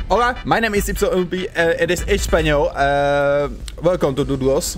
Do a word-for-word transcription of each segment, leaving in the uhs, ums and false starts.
Hola, my name is Y L B, uh, it is Espanol, uh, welcome to Doodles.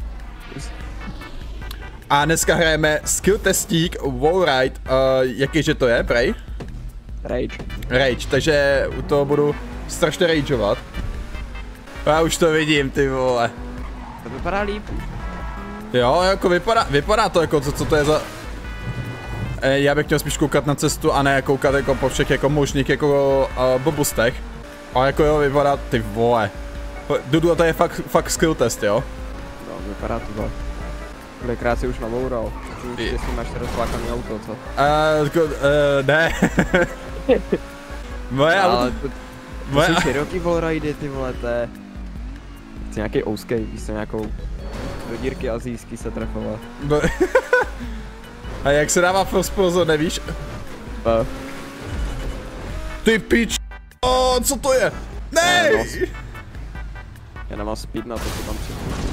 A dneska hrajeme skill testík, wallride, uh, jakýže to je, prej? Rage. Rage, takže u toho budu strašně rageovat. Já už to vidím, ty vole. To vypadá líp. Jo, jako vypadá, vypadá to jako, co, co to je za... E, já bych měl spíš koukat na cestu a ne koukat jako po všech jako možných jako uh, blbostech. A jako jo, vypadá, ty vole. Dudu, to je fakt, fakt skill test, jo? No, vypadá to tak. Kolikrát si už naboural. Určitě si máš rozflákaný auto, co? Uh, uh, ne. Moje ale auto... to, to moje... jsou široký wallridy, ty vole, to je... Chci nějaký ouskej, víš co, nějakou... Do dírky azijský se trefovat. No. A jak se dává first person, nevíš? B. Ty pič... O, co to je? Ne! Já nemám speed na to, co tam přijde.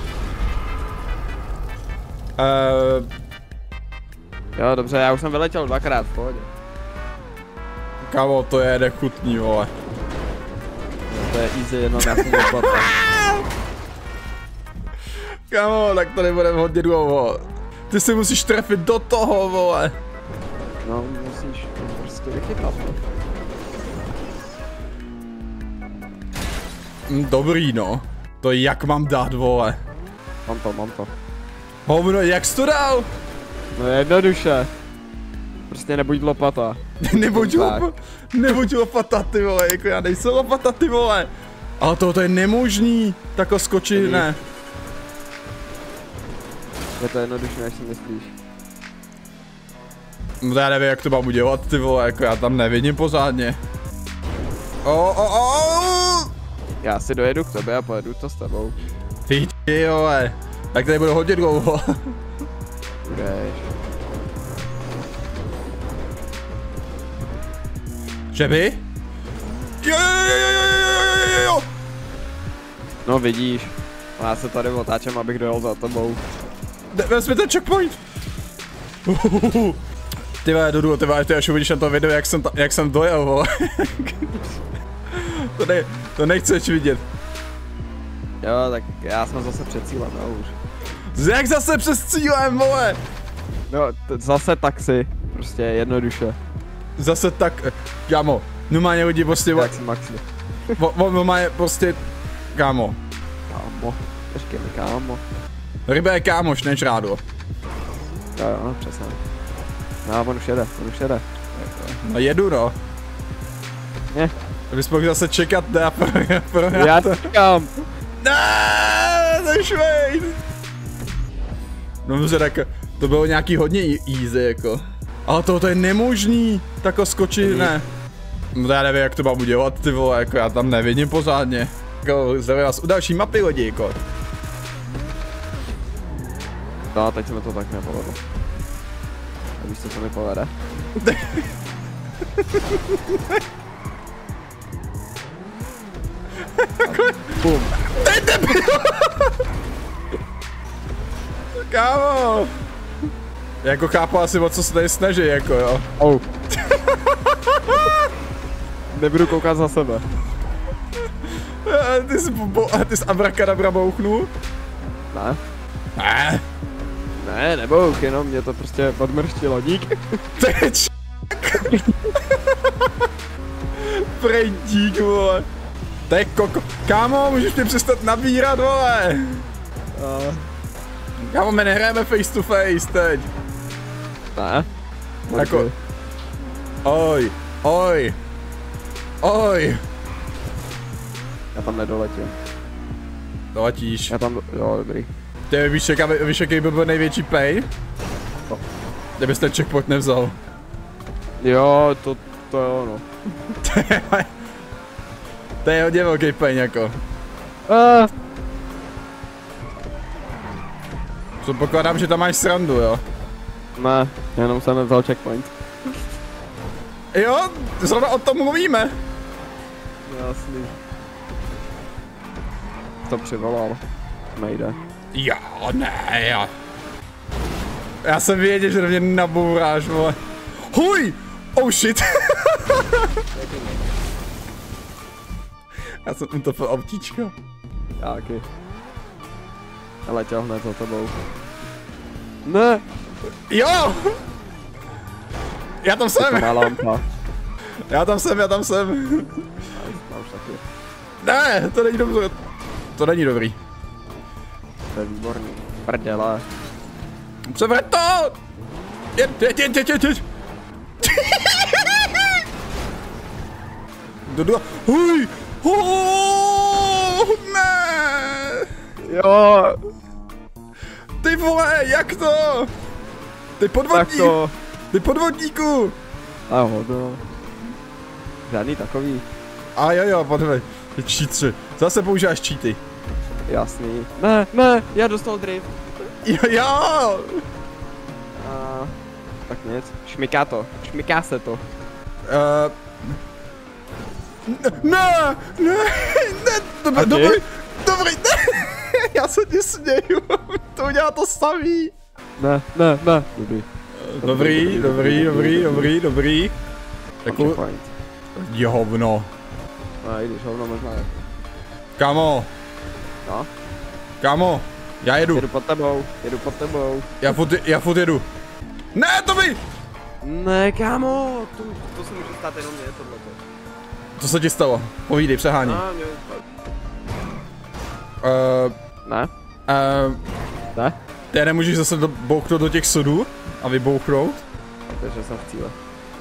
Uh, Jo, dobře, já už jsem vyletěl dvakrát, v pohodě. Kámo, to je nechutný, vole. No, to je easy, jenom já jsem dopadl. Kámo, tak to nebude hodně dlouho. Ty si musíš trefit do toho, vole. No, musíš prostě vychytat. Dobrý, no. To jak mám dát, vole. Mám to, mám to. Hovno, jak jsi to dal? No jednoduše. Prostě nebuď lopata. Nebuď lopata, nebuď lopata, ty vole, jako já nejsem lopata, ty vole. Ale tohle je nemožný, tako skočit, ne. Je to jednodušší, než si myslíš. No já nevím, jak to mám udělat, ty vole, jako já tam nevidím pořádně. O, o, o. Já si dojedu k tobě a pojedu to s tebou. Ty vole, tak tady budu hodně dlouho. Budeš. Že by? Jo, jo, jo, jo, jo, jo, jo. No vidíš. Já se tady otáčem, abych dojel za tebou. Vezmi ten checkpoint. Ty vole, Dudu, ty vole, ty až uvidíš na to video, jak jsem, ta, jak jsem dojel, vole. to, ne, to nechceš vidět. Jo, tak já jsem zase před cílem, no už. Jak zase přes cílem, vole? No, zase taxi. Prostě jednoduše. Zase tak, kámo, normálně lidi prostě, Jak si maxi. normálně prostě, kámo. Kámo, počkej mi, kámo. Ryba je kámoš, než rádo. Jo, jo, no, přesně. No, on už jede, on už jede. No jedu, no. Ne. Bys mohl zase čekat, ne, a prohrát. Já to čekám. Ne, nešvej. No dobře, tak to bylo nějaký hodně easy, jako. Ale tohle je nemožný, tako skočit, ne. No já nevím, jak to mám udělat, ty vole, jako já tam nevidím pořádně. Jako, zdravím vás u další mapy lidi, jako. No, teď se mi to tak nepovedlo. A víš, co se mi povede? Bum. Teď nebyl! Kámo! Jako chápu asi, o co se tady snaží, jako jo. Oh. Nebudu koukat za sebe. Ty jsi, bo, ty jsi abrakadabra bouchnul? Ne. Ne. Ne, nebouch, jenom mě to prostě odmrštilo, dík. Teď. Prej dík, vole. To je koko. Kámo, můžeš mě přestat nabírat, vole. Uh. Kámo, my nehrajeme face to face teď. Ne. Jako. Okay. Oj, oj. Oj. Já tam nedoletím. Doletíš. Já tam, jo, dobrý. Ty víš, jaká, víš, jaký by byl největší pain? No. Kdybys ten checkpoint nevzal. Jo, to, to jo, no. To je hodně velký pain, jako. Uh. Předpokládám, že tam máš srandu, jo? Ne, jenom jsem nevzal checkpoint. Jo, zrovna o tom mluvíme. Jasný. To přivolal. Nejde. Jo, ne, jo. Já jsem věděl, že do mě nabouráš, vole. Huj! Oh shit! Já jsem utopil autíčko. Já taky. Letěl hned za tebou. Ne! Jo! Já tam jsem! Má lampa. Já tam jsem, já tam jsem. Já už taky. Ne, to není dobře. To není dobrý. To je výborný. Prdele. Převrať to! Jeď, jeď, jeď, jeď, jeď, jeď. Dudu, huj! Oh, ne! Jo! Ty vole, jak to? Ty Tak podvodník! to. Ty podvodníku! A hodo. Žádný takový. A jo jo, podvej. Ty cheatři. Zase používáš cheaty. Jasný. Ne, ne, já dostal drift. Jo, jo! A, tak nic. Šmiká to. Šmiká se to. Uh, ne, ne, ne, dobrý, dobrý, dobrý, ne, já se ti směju, to udělá to samý. Ne, ne, ne. Dobrý. Dobrý, dobrý, dobrý, dobrý, dobrý. Takovou, Checkpoint. je hovno. No i když hovno možná je. Kámo, No, kámo, já jedu, jedu pod tebou, jedu pod tebou. já furt, já furt jedu. Ne, to by! Ne, kámo, to, to se může stát jenom mě, tohleto. Co se ti stalo? Povídej, přehání. No, mě, Uh, ne, uh, ne, ty nemůžeš zase do, bouchnout do těch sudů a vybouchnout? takže jsem v cíle.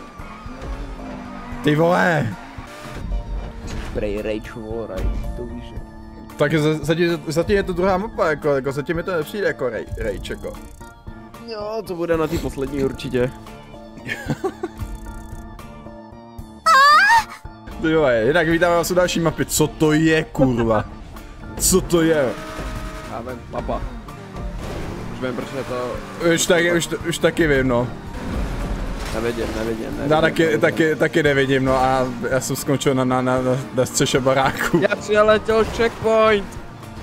Ty vole! Prej rage war, to víš, že. Tak za- zatím, zatím je to druhá mapa, jako, jako zatím mi to nepřijde jako rej, rage, jako. Jo, to bude na té poslední určitě. Ty vole, jinak vítáme vás u další mapy, co to je, kurva? Co to je? Já vím, mapa. Už vím, proč je to... Už taky, už, už taky vím, no. Nevidím, nevidím, nevidím. Já taky, nevidím. taky, taky nevidím, no a já jsem skončil na, na, na, na, na střeše baráku. Já přiletěl checkpoint!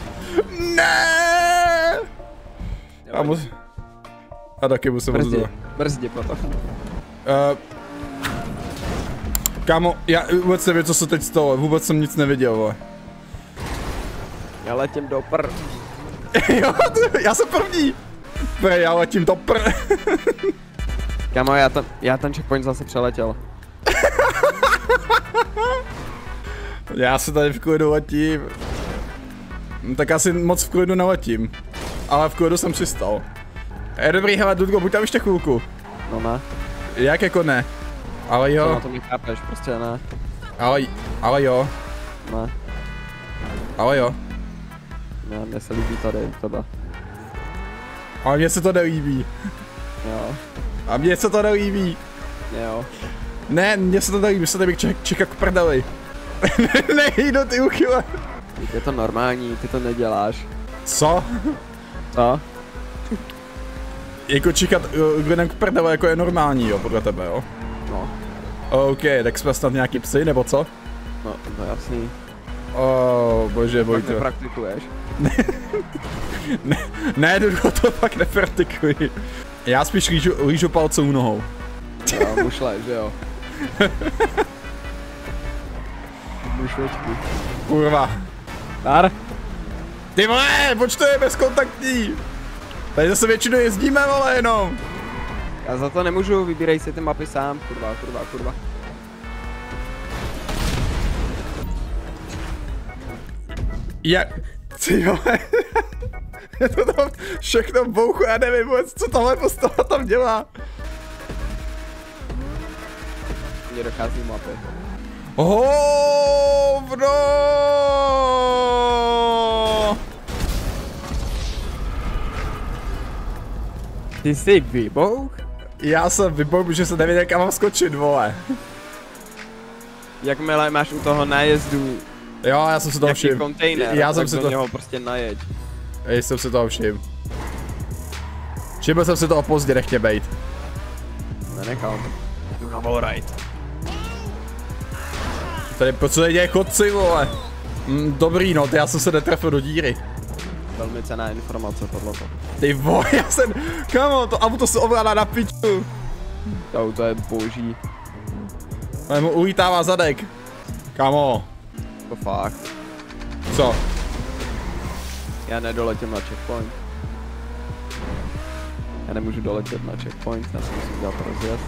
Ne! A, mus... a taky musím Brzdě, rozdělat. brzdě potom. Uh, kámo, já vůbec nevím, co se teď stalo, vůbec jsem nic neviděl, vole. Já letím do pr... Jo, to- já jsem první! Pre, já letím do pr... Kámo, já ten, já ten checkpoint zase přeletěl. Já se tady v klidu letím. No, tak asi moc v klidu neletím. Ale v klidu jsem přistal. Je dobrý, hele, Dudko, buď tam ještě chvilku. No ne, Jak jako ne? Ale to jo, na to nechápeš, prostě ne. ale, ale jo, Ne, ale jo. ne, mně se líbí tady tebe. Ale mně se to nelíbí. Jo, A mně se to nelíbí. jo. Ne, mně se to nelíbí, se tady ček, čeká k prdeli. Nejdu ty uchyle. Je to normální, ty to neděláš. Co? Co? Jako čekat uh, lidem k prdeli jako je normální, jo, podle tebe, jo? No, OK, tak jsme snad nějaký psy, nebo co? no, to je jasný. Oh, bože, Tak Vojto. nepraktikuješ. Ne, ne, Dudko, to fakt nepraktikuji. Já spíš lížu, lížu palcou nohou. Jo, mušle, že jo. Mušlečky. Kurva. Dar? Ty vole, proč to je bezkontaktní? Tady zase většinou jezdíme, vole, jenom. Já za to nemůžu, vybírej si ty mapy sám, kurva, kurva, kurva. Jak? Ty vole. Je to tam všechno bouchu, já nevím vůbec, co tahle postava tam dělá. Mně dochází mapy. Hovno! Ty jsi vybouch? Já jsem vybouch, že se nevěděl, kam mám skočit, vole. Jakmile máš u toho nájezdu Jo, já jsem si toho nějaký všiml. kontejner, Já jsem tak si do to... něho prostě najeď. Já jsem si toho všiml. Všiml jsem si toho pozdě, nechtě bejt. Nenechal. Jdu na wallride. Tady po co děje chodci, vole? Mm, dobrý, no, já jsem se netrefil do díry. Velmi cenná informace tohleto. Ty vole, já jsem... Kamo, to auto se ovládá na piču. To auto je boží. Ale mu ulítává zadek. Kamo. Jako fakt. Co? Já nedoletím na checkpoint. Já nemůžu doletět na checkpoint, já si musím dělat rozjezd.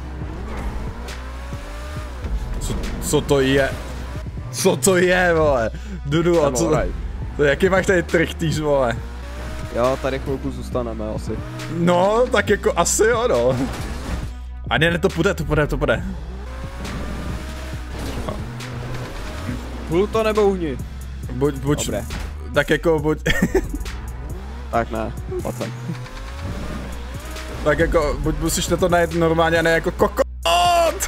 Co, co to je? Co to je, vole? Dudu, a co to? To jaký máš tady trichtýř, vole? Jo, tady chvilku zůstaneme asi. No, tak jako asi jo, no. A ne, ne, to půjde, to půjde, to půjde. Hůl to nebo uhni? Buď, buď, Dobré. tak jako, buď, Tak ne, pojď. tak jako, buď musíš na to najít normálně, a ne jako kokot!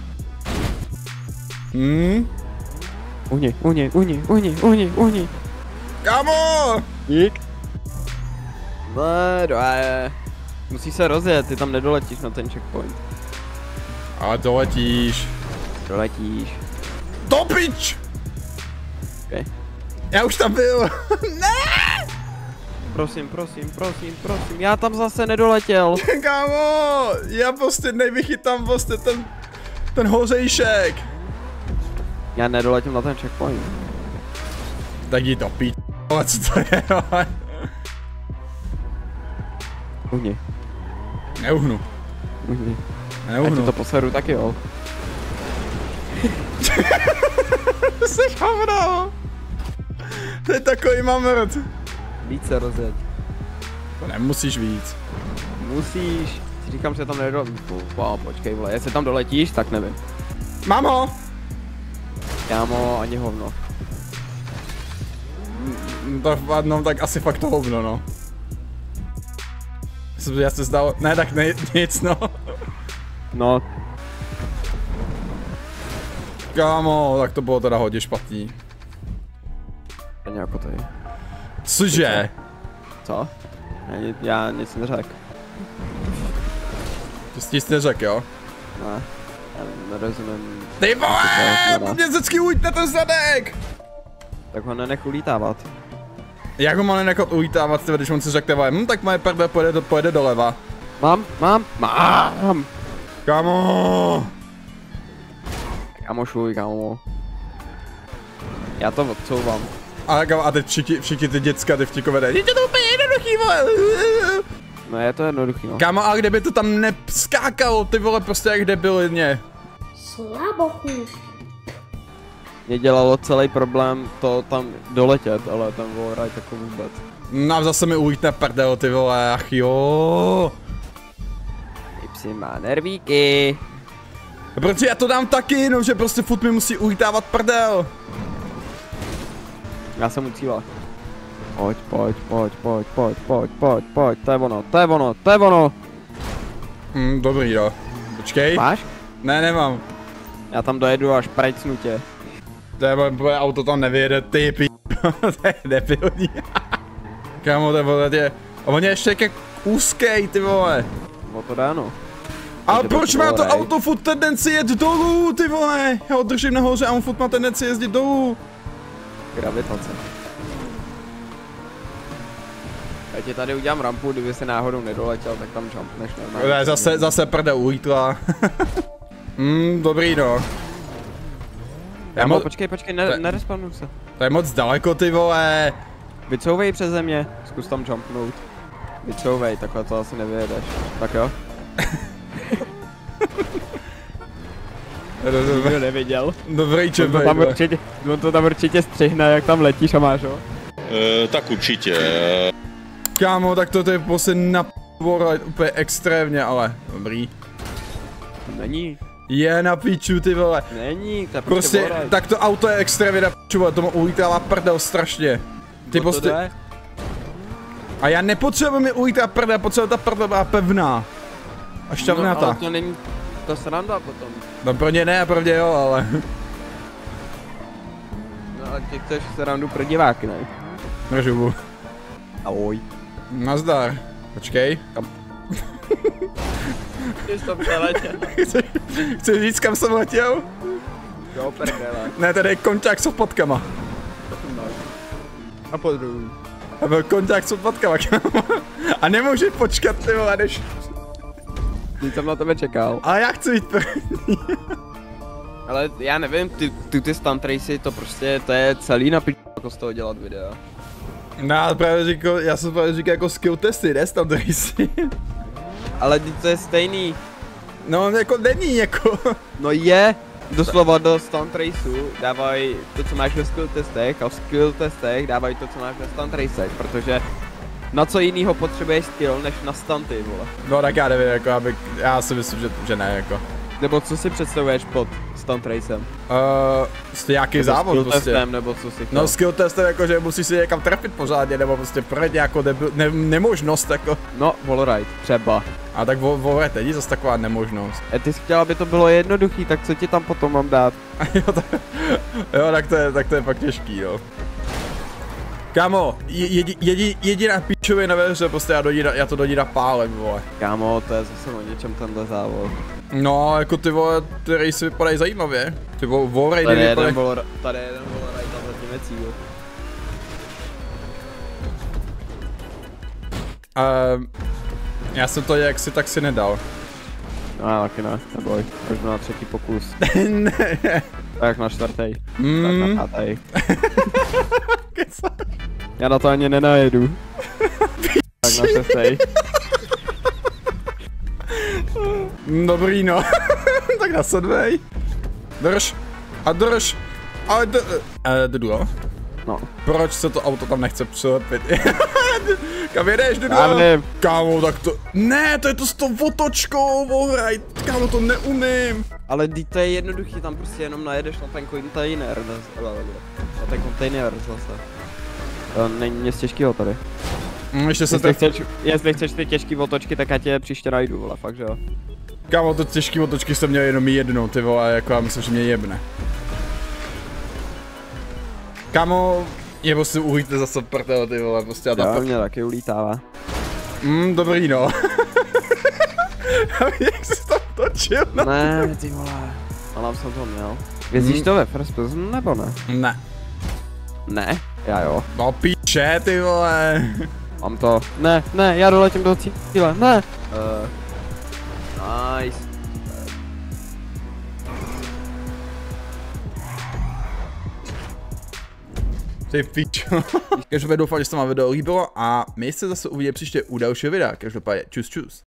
Hm? Uhni, uhni, uhni, uhni, uhni, uhni. Kámo! Dík. Ne, doje. Musíš se rozjet, ty tam nedoletíš na ten checkpoint. Ale doletíš. Doletíš. Do pič! Okay. Já už tam byl. Ne! Prosím, prosím, prosím, prosím, já tam zase nedoletěl. Kámo, já prostě nevychytám prostě ten, ten hořejšek. Já nedoletím na ten checkpoint. Tak jdi do pič, ale co to je, ale? Uhni, Neuhnu, uhni. Já ti neuhnu. to poseru taky, jo. Jsi hovno. To je takový mamrt. Víc se rozjet. To nemusíš víc. Musíš. Si říkám, že tam nedoletím. Wow, počkej, vole, jestli tam doletíš, tak nevím. Mám ho. Kámo, ani hovno. Mm, Tak, no, tak asi fakt to hovno, no. Já se zdal, ne, tak ne, nic, no. No, Kámo, tak to bylo teda hodně špatný. ani jako tady. Cože? Co? Já, ni- já nic neřekl. Ty jsi nic neřekl, jo? Ne, já nerozumím. Ty vole, to je, mě vždycky ujít na ten zadek! Tak ho nenech ulítávat. Jak ho mám nenechat ulítávat, tyhle, když on si řekne, hm, tak moje perde pojede, do, pojede doleva. Mám, mám, mám! Kámo! Kámo, šuj, kámo. Já to odcouvám. A, kámo, a teď všichni, všichni ty děcka, ty vtikové, je to úplně jednoduchý, vole! No je to jednoduchý, no. Kámo, a kdyby to tam nepskákalo, ty vole, prostě jak debilně. Slabochu. Mě dělalo celý problém to tam doletět, ale ten wallride jako vůbec. No a zase mi ulítne prdel, ty vole, ach jo. Ipsy má nervíky. Protože já to dám taky, no, že prostě furt mi musí ulítávat prdel. Já jsem u cíle. Pojď, pojď, pojď, pojď, pojď, pojď, pojď, pojď, to je ono, to je ono, to je ono. Hm, dobrý, jo. Počkej. Máš? Ne, nemám. Já tam dojedu až prajcnutě. To je moje auto tam nevyjede, ty p***. To je debilní. Kámo, to je vole, je. A on je ještě jak úzkej, ty vole. O to dá, no. Ale Jde proč po má to wallride. auto furt tendenci jet dolů, ty vole? Já ho držím nahoře a on furt má tendenci jezdit dolů. Gravitace. Já ti tady udělám rampu, kdyby se náhodou nedoletěl, tak tam jumpneš normálně. Ne, zase, zase prde ulítla. Hm, dobrý no. Já mo- počkej, počkej, To ne, je- nerespawnu se. To je moc daleko, ty vole. Vycouvej přes země, zkus tam jumpnout. Vycouvej, takhle to asi nevyjedeš. Tak jo? Nikdo neviděl. Dobrý On to, čepej, tam vole. určitě, on to tam určitě střihne, jak tam letíš a máš ho. E, tak určitě. Kámo, tak to je prostě na p***, úplně extrémně, ale dobrý. Není, Je na piču, ty vole. není, to je prostě, Prostě, wallride. tak to auto je extrémně na piču, vole, tomu ulítává prdel strašně. Ty O to prostě, jde. a já nepotřebuji mi ulítát prdel, potřebuji ta prdel byla pevná. A No, šťavnatá. ale to není, to sranda potom. No pro ně ne, pro ně jo, ale. No ale ty chceš srandu pro diváky, ne? Nežubu. Ahoj. Nazdar. Počkej. Ty jsi to přeletěl. Chceš, chceš říct, kam jsem letěl? Jo, prdele. Ne, tady je kontakt s odpadkama. A po druhý. A byl kontakt s odpadkama, kámo. A nemůžu počkat, ty vole, než... Teď jsem na tebe čekal. A já chci jít první. Ale já nevím, ty, ty, ty stunt racy, to prostě, to je celý na pič, jako z toho dělat videa. No, já právě říkal, já jsem právě říkal jako skill testy, ne stunt racy. Ale to je stejný. No, jako není, jako. No je, doslova do stunt raceu dávají to, co máš ve skill testech a v skill testech dávají to, co máš ve stunt racech, protože na co jinýho potřebuješ skill, než na stunty, vole. No tak já nevím, jako abych, já si myslím, že, že ne, jako. Nebo co si představuješ pod stunt racem? Uh, prostě nějaký Nebo závod skill prostě. testem, nebo co si No skill testem jako, že musíš si někam trefit pořádně, nebo prostě projet nějakou debil, ne, nemožnost, jako. No, wallride, třeba. A tak wallride není zase taková nemožnost. E, ty jsi chtěl, aby to bylo jednoduchý, tak co ti tam potom mám dát? jo, tak, jo, tak to je, tak to je fakt těžký, jo. Kámo, jedi, jedi, jediná píčovina ve hře, prostě já, do ní, já to do ní napálem, vole. Kámo, to je zase o něčem tenhle závod. No, jako ty vole, ty race vypadají zajímavě. Ty vole, wallride Tady je vypadají... jeden wallride, tady je jeden wallride a zatím je cíl. Uh, já jsem to jaksi tak si nedal. No já taky ne, neboj, až na třetí pokus. ne. Tak na čtvrtý, Mm. tak na pátý. Já na to ani nenajedu. Tak na šestý. Dobrý no. tak na sedmej. Drž. A drž. A d... E, Dudu. No. Proč se to auto tam nechce přilepit? Kam jedeš, Dudu? Já nevím. Kámo, tak to... Ne, to je to s tou otočkou, wallride. Kámo, to neumím. Ale když to je jednoduchý, tam prostě jenom najedeš na ten kontejner, na ten kontejner zase. To není nic těžkýho tady. Mm, ještě se Jestli tref... chceš, jestli chceš ty těžký otočky, tak já tě příště najdu, vole, fakt že jo. Kámo, to těžký otočky jsem měl jenom jednou, ty vole, jako já myslím, že mě jebne. Kámo, nebo si uhýte zase prdel, ty vole, prostě a ta Jo, mě taky ulítává. Mm, dobrý no. Jak jsi tam točil? No? Ne, ty vole. Ale jsem to měl. Jezdíš Hmm. to ve first person nebo ne? Ne. Ne? Já jo. No píče, ty vole. Mám to. Ne, ne, já doletím do cíle, ne. Uh, nice. Ty píčo. Každopádně doufám, že se vám video líbilo a my se zase uvidíme příště u dalšího videa. Každopádně čus čus.